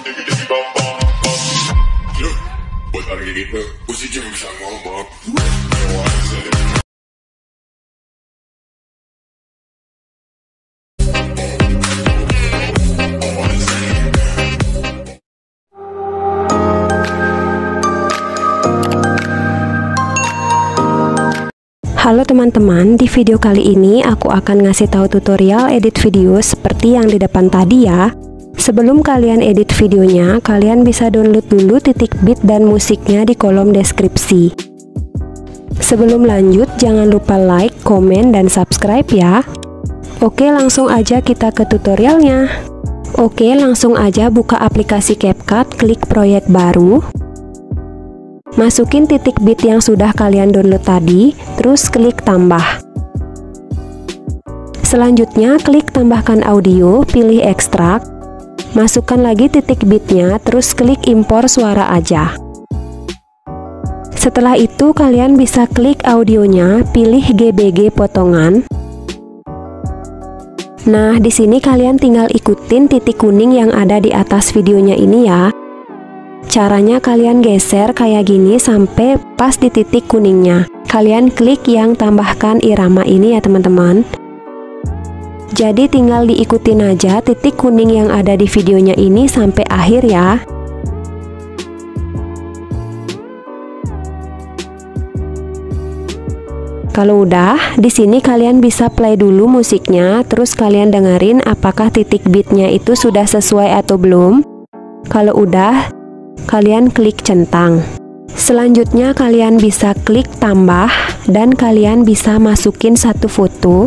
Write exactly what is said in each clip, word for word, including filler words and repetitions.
Halo teman-teman, di video kali ini aku akan ngasih tahu tutorial edit video seperti yang di depan tadi ya. Sebelum kalian edit videonya, kalian bisa download dulu titik bit dan musiknya di kolom deskripsi. Sebelum lanjut, jangan lupa like, komen, dan subscribe ya. Oke, langsung aja kita ke tutorialnya. Oke, langsung aja buka aplikasi CapCut, klik proyek baru. Masukin titik bit yang sudah kalian download tadi, terus klik tambah. Selanjutnya klik tambahkan audio, pilih ekstrak. Masukkan lagi titik bitnya, terus klik impor suara aja. Setelah itu kalian bisa klik audionya, pilih G B G potongan. Nah, di sini kalian tinggal ikutin titik kuning yang ada di atas videonya ini ya. Caranya kalian geser kayak gini sampai pas di titik kuningnya. Kalian klik yang tambahkan irama ini ya teman-teman. Jadi tinggal diikutin aja titik kuning yang ada di videonya ini sampai akhir ya. Kalau udah, di sini kalian bisa play dulu musiknya, terus kalian dengerin apakah titik bitnya itu sudah sesuai atau belum. Kalau udah, kalian klik centang. Selanjutnya kalian bisa klik tambah dan kalian bisa masukin satu foto.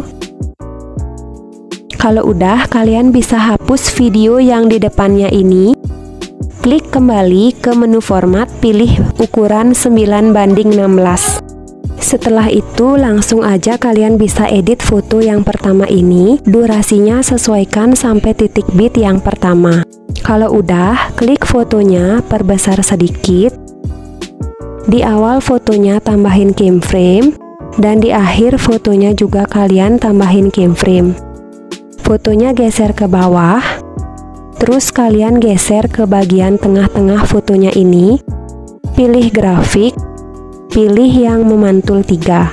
Kalau udah, kalian bisa hapus video yang di depannya ini. Klik kembali ke menu format, pilih ukuran sembilan banding enam belas. Setelah itu langsung aja kalian bisa edit foto yang pertama ini. Durasinya sesuaikan sampai titik bit yang pertama. Kalau udah, klik fotonya, perbesar sedikit. Di awal fotonya tambahin keyframe, dan di akhir fotonya juga kalian tambahin keyframe. Fotonya geser ke bawah, terus kalian geser ke bagian tengah-tengah fotonya ini. Pilih grafik, pilih yang memantul tiga.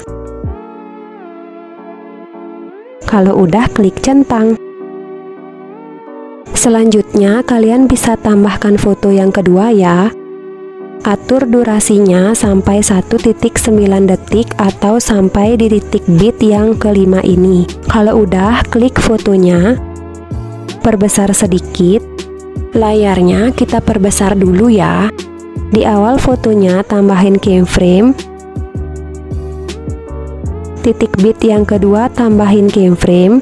Kalau udah, klik centang. Selanjutnya kalian bisa tambahkan foto yang kedua ya. Atur durasinya sampai satu titik sembilan detik atau sampai di titik bit yang kelima ini. Kalau udah, klik fotonya, perbesar sedikit. Layarnya kita perbesar dulu ya. Di awal fotonya tambahin keyframe. Titik bit yang kedua tambahin keyframe.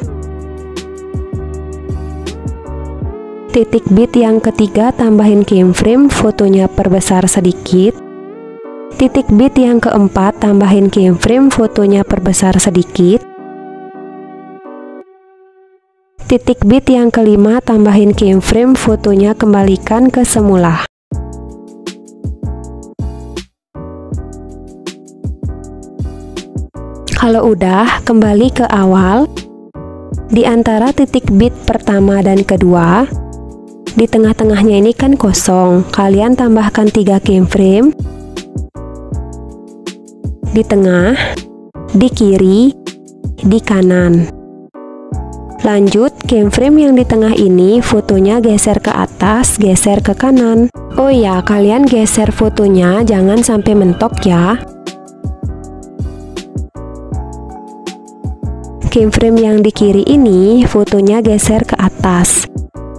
Titik bit yang ketiga tambahin keyframe, fotonya perbesar sedikit. Titik bit yang keempat tambahin keyframe, fotonya perbesar sedikit. Titik bit yang kelima tambahin keyframe, fotonya kembalikan ke semula. Kalau udah, kembali ke awal. Di antara titik bit pertama dan kedua, di tengah-tengahnya ini kan kosong, kalian tambahkan tiga keyframe. Di tengah, di kiri, di kanan. Lanjut, keyframe yang di tengah ini fotonya geser ke atas, geser ke kanan. Oh ya, kalian geser fotonya jangan sampai mentok ya. Keyframe yang di kiri ini fotonya geser ke atas.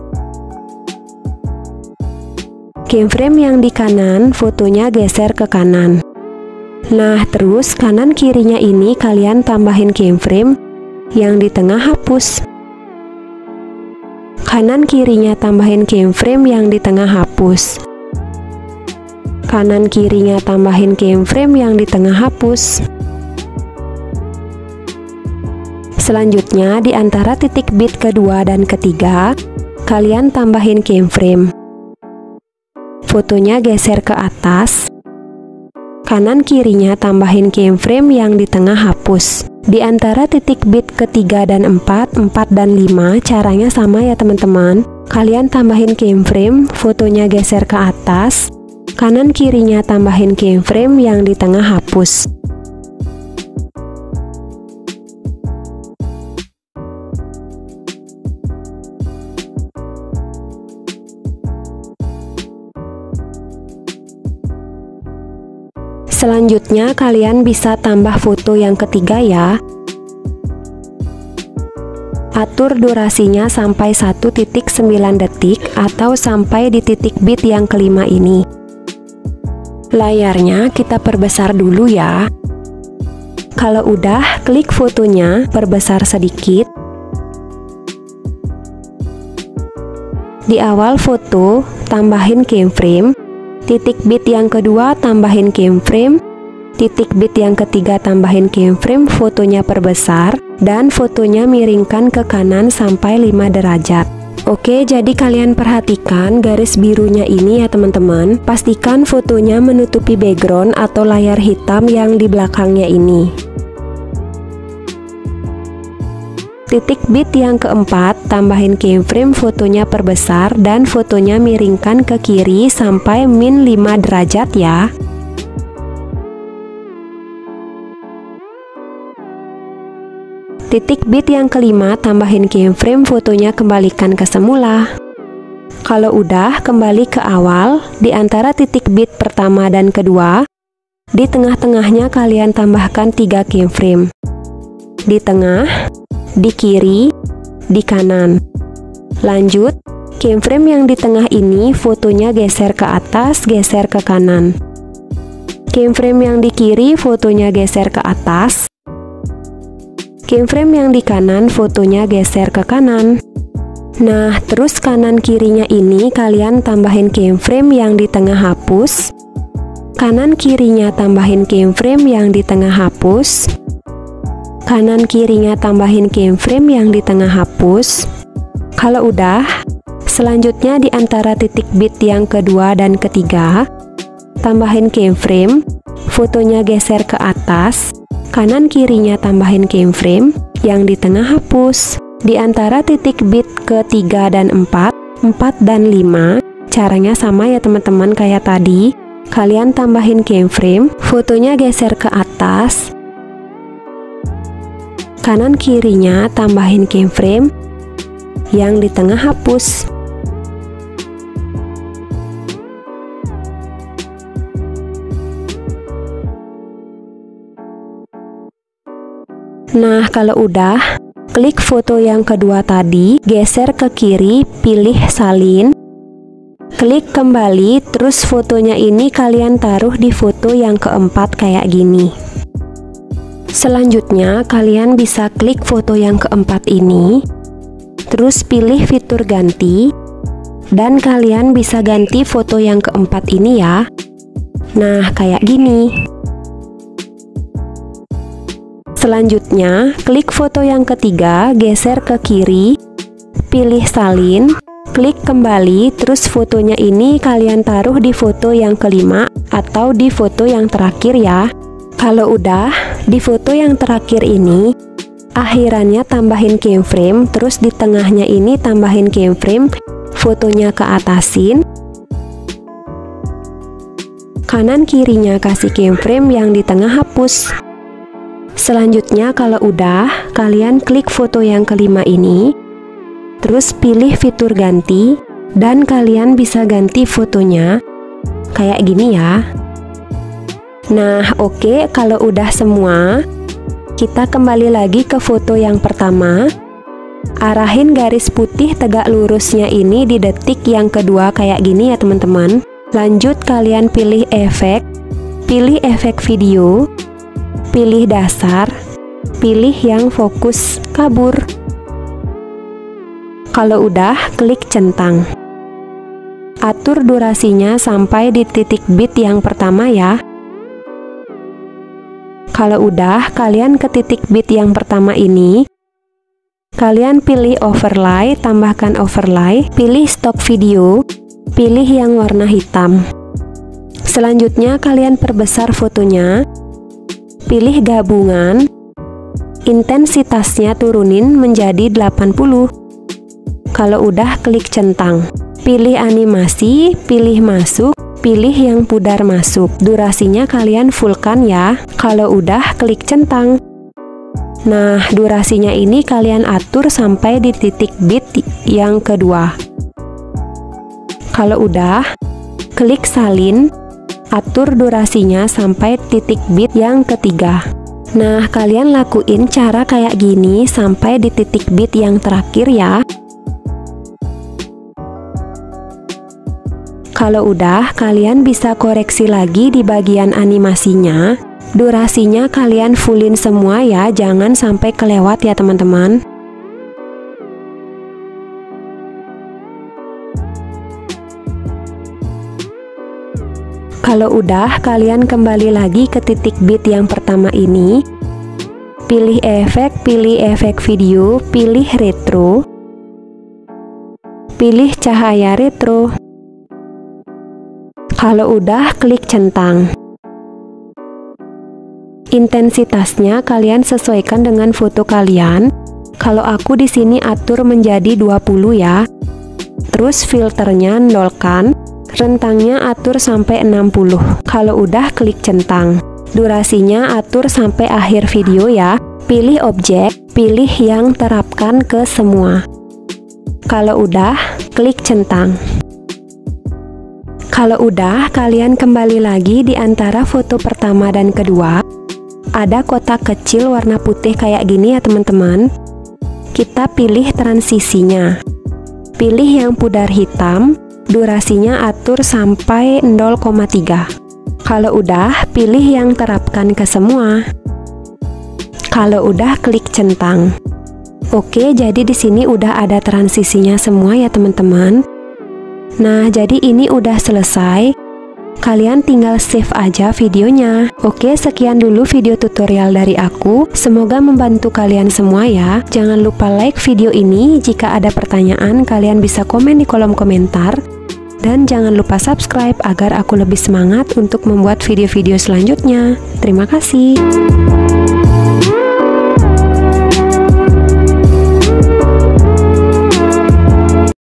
Keyframe yang di kanan fotonya geser ke kanan. Nah, terus kanan kirinya ini kalian tambahin keyframe, yang di tengah hapus. Kanan kirinya tambahin keyframe, yang di tengah hapus. Kanan kirinya tambahin keyframe, yang di tengah hapus. Selanjutnya, di antara titik bit kedua dan ketiga, kalian tambahin keyframe. Fotonya geser ke atas. kanan kirinya tambahin keyframe yang di tengah hapus. Di antara titik bit ketiga dan empat, empat dan lima, caranya sama ya teman-teman. Kalian tambahin keyframe, fotonya geser ke atas, kanan kirinya tambahin keyframe yang di tengah hapus. Selanjutnya kalian bisa tambah foto yang ketiga ya. Atur durasinya sampai satu titik sembilan detik atau sampai di titik bit yang kelima ini. Layarnya kita perbesar dulu ya. Kalau udah, klik fotonya, perbesar sedikit. Di awal foto, tambahin keyframe. Titik bit yang kedua tambahin keyframe, titik bit yang ketiga tambahin keyframe, fotonya perbesar, dan fotonya miringkan ke kanan sampai lima derajat. Oke, jadi kalian perhatikan garis birunya ini ya teman-teman. Pastikan fotonya menutupi background atau layar hitam yang di belakangnya ini. Titik bit yang keempat, tambahin keyframe, fotonya perbesar dan fotonya miringkan ke kiri sampai min lima derajat ya. Titik bit yang kelima, tambahin keyframe, fotonya kembalikan ke semula. Kalau udah, kembali ke awal, di antara titik bit pertama dan kedua, di tengah-tengahnya kalian tambahkan tiga keyframe. Di tengah, di kiri, di kanan. Lanjut, keyframe yang di tengah ini fotonya geser ke atas, geser ke kanan. Keyframe yang di kiri fotonya geser ke atas. Keyframe yang di kanan fotonya geser ke kanan. Nah, terus kanan kirinya ini kalian tambahin keyframe yang di tengah hapus. Kanan kirinya tambahin keyframe yang di tengah hapus. Kanan kirinya tambahin keyframe yang di tengah hapus. Kalau udah, selanjutnya di antara titik bit yang kedua dan ketiga, tambahin keyframe, fotonya geser ke atas, kanan kirinya tambahin keyframe yang di tengah hapus. Di antara titik bit ketiga dan empat, empat dan lima, caranya sama ya teman-teman kayak tadi. Kalian tambahin keyframe, fotonya geser ke atas, kanan kirinya tambahin keyframe yang di tengah hapus. Nah, kalau udah, klik foto yang kedua tadi, geser ke kiri, pilih salin, klik kembali, terus fotonya ini kalian taruh di foto yang keempat kayak gini. Selanjutnya, kalian bisa klik foto yang keempat ini, terus pilih fitur ganti, dan kalian bisa ganti foto yang keempat ini ya. Nah, kayak gini. Selanjutnya, klik foto yang ketiga, geser ke kiri, pilih salin, klik kembali, terus fotonya ini kalian taruh di foto yang kelima atau di foto yang terakhir ya. Kalau udah, di foto yang terakhir ini, akhirannya tambahin keyframe, terus di tengahnya ini tambahin keyframe, fotonya ke atasin, kanan kirinya kasih keyframe yang di tengah hapus. Selanjutnya kalau udah, kalian klik foto yang kelima ini, terus pilih fitur ganti, dan kalian bisa ganti fotonya kayak gini ya. Nah, oke, kalau udah semua, kita kembali lagi ke foto yang pertama. Arahin garis putih tegak lurusnya ini di detik yang kedua kayak gini ya teman-teman. Lanjut kalian pilih efek, pilih efek video, pilih dasar, pilih yang fokus kabur. Kalau udah, klik centang. Atur durasinya sampai di titik bit yang pertama ya. Kalau udah, kalian ke titik bit yang pertama ini, kalian pilih overlay, tambahkan overlay, pilih stock video, pilih yang warna hitam. Selanjutnya kalian perbesar fotonya, pilih gabungan, intensitasnya turunin menjadi delapan puluh. Kalau udah klik centang, pilih animasi, pilih masuk, pilih yang pudar masuk. Durasinya kalian fullkan ya. Kalau udah klik centang. Nah, durasinya ini kalian atur sampai di titik bit yang kedua. Kalau udah, klik salin, atur durasinya sampai titik bit yang ketiga. Nah, kalian lakuin cara kayak gini sampai di titik bit yang terakhir ya. Kalau udah, kalian bisa koreksi lagi di bagian animasinya. Durasinya kalian fullin semua ya, jangan sampai kelewat ya teman-teman. Kalau udah, kalian kembali lagi ke titik bit yang pertama ini. Pilih efek, pilih efek video, pilih retro. Pilih cahaya retro. Kalau udah, klik centang. Intensitasnya kalian sesuaikan dengan foto kalian. Kalau aku di sini atur menjadi dua puluh ya. Terus filternya nolkan, rentangnya atur sampai enam puluh. Kalau udah klik centang. Durasinya atur sampai akhir video ya. Pilih objek, pilih yang terapkan ke semua. Kalau udah, klik centang. Kalau udah, kalian kembali lagi di antara foto pertama dan kedua. Ada kotak kecil warna putih kayak gini ya teman-teman. Kita pilih transisinya. Pilih yang pudar hitam, durasinya atur sampai nol koma tiga. Kalau udah, pilih yang terapkan ke semua. Kalau udah, klik centang. Oke, jadi di sini udah ada transisinya semua ya teman-teman. Nah, jadi ini udah selesai. Kalian tinggal save aja videonya. Oke, sekian dulu video tutorial dari aku. Semoga membantu kalian semua ya. Jangan lupa like video ini. Jika ada pertanyaan, kalian bisa komen di kolom komentar. Dan jangan lupa subscribe agar aku lebih semangat untuk membuat video-video selanjutnya. Terima kasih.